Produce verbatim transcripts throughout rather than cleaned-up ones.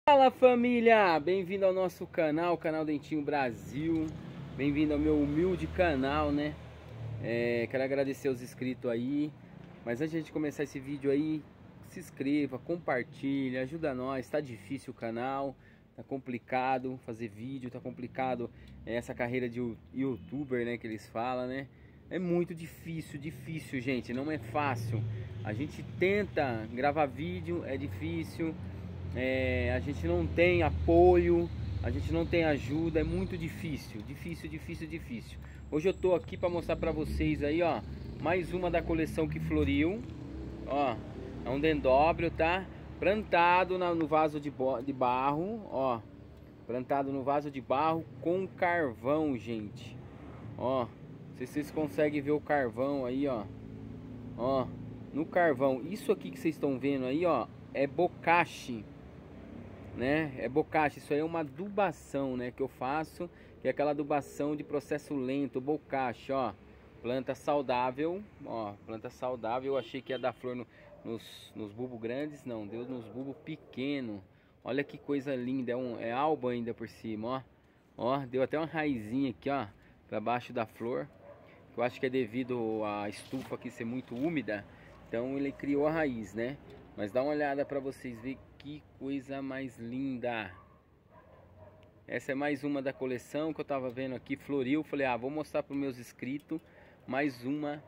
Fala família, bem-vindo ao nosso canal, canal Dentinho Brasil. Bem-vindo ao meu humilde canal, né? É, quero agradecer os inscritos aí. Mas antes de começar esse vídeo aí, se inscreva, compartilha, ajuda nós. Tá difícil o canal, tá complicado fazer vídeo, tá complicado essa carreira de youtuber, né, que eles falam, né? É muito difícil, difícil, gente, não é fácil. A gente tenta gravar vídeo, é difícil. É, a gente não tem apoio, a gente não tem ajuda, é muito difícil, difícil, difícil, difícil. Hoje eu tô aqui para mostrar para vocês aí, ó, mais uma da coleção que floriu. Ó, é um dendróbio, tá? Plantado na, no vaso de, de barro, ó. Plantado no vaso de barro com carvão, gente. Ó, não sei se vocês conseguem ver o carvão aí, ó. Ó, no carvão. Isso aqui que vocês estão vendo aí, ó, é bocashi, né? É bocashi. Isso aí é uma adubação, né, que eu faço, que é aquela adubação de processo lento, bocashi, ó. Planta saudável, ó, planta saudável. Eu achei que ia dar flor no, nos, nos bulbos grandes, não, deu nos bulbos pequenos. Olha que coisa linda, é, um, é alba ainda por cima, ó. Ó, deu até uma raizinha aqui, ó, para baixo da flor. Eu acho que é devido à estufa aqui ser muito úmida, então ele criou a raiz, né? Mas dá uma olhada para vocês verem que coisa mais linda. Essa é mais uma da coleção que eu tava vendo aqui, floriu. Falei, ah, vou mostrar para os meus inscritos mais uma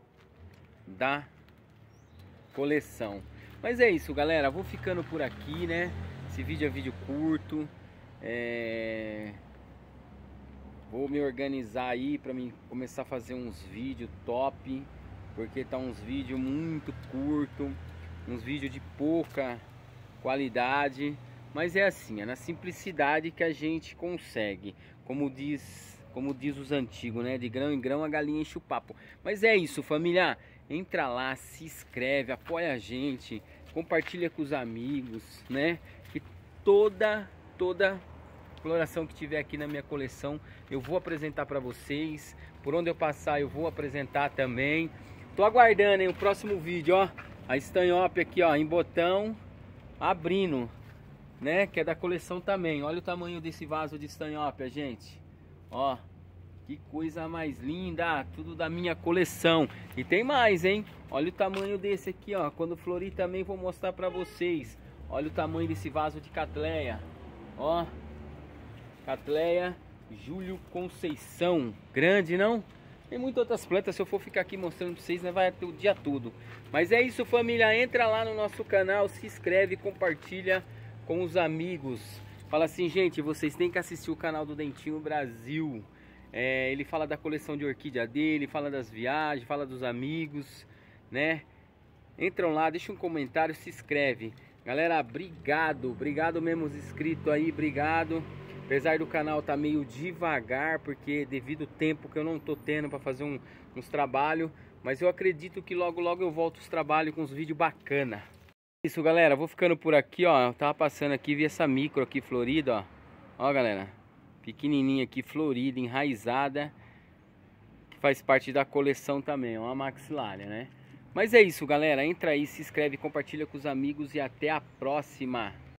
da coleção. Mas é isso, galera, vou ficando por aqui, né? Esse vídeo é vídeo curto. É... Vou me organizar aí para mim começar a fazer uns vídeos top, porque tá uns vídeos muito curto, uns vídeos de pouca qualidade, mas é assim, é na simplicidade que a gente consegue, como diz, como diz os antigos, né? De grão em grão a galinha enche o papo. Mas é isso, família, entra lá, se inscreve, apoia a gente, compartilha com os amigos, né? Que toda, toda floração que tiver aqui na minha coleção eu vou apresentar para vocês. Por onde eu passar eu vou apresentar também. Tô aguardando, hein, o próximo vídeo, ó. A estanhope aqui, ó, em botão, abrindo, né? Que é da coleção também. Olha o tamanho desse vaso de estanhope, gente. Ó, que coisa mais linda. Tudo da minha coleção. E tem mais, hein? Olha o tamanho desse aqui, ó. Quando florir também vou mostrar pra vocês. Olha o tamanho desse vaso de Cattleya. Ó, Cattleya Júlio Conceição. Grande, não? Tem muitas outras plantas, se eu for ficar aqui mostrando pra vocês, né, vai ter o dia todo. Mas é isso, família, entra lá no nosso canal, se inscreve, compartilha com os amigos. Fala assim, gente, vocês têm que assistir o canal do Dentinho Brasil. É, ele fala da coleção de orquídea dele, fala das viagens, fala dos amigos, né? Entram lá, deixa um comentário, se inscreve. Galera, obrigado, obrigado mesmo os inscritos aí, obrigado. Apesar do canal tá meio devagar, porque devido ao tempo que eu não tô tendo para fazer um, uns trabalhos, mas eu acredito que logo logo eu volto os trabalhos com uns vídeos bacana. Isso, galera, vou ficando por aqui, ó. Eu tava passando aqui, vi essa micro aqui florida, ó. Ó, galera, pequenininha aqui, florida, enraizada, que faz parte da coleção também, ó, uma maxilária, né? Mas é isso, galera, entra aí, se inscreve, compartilha com os amigos e até a próxima.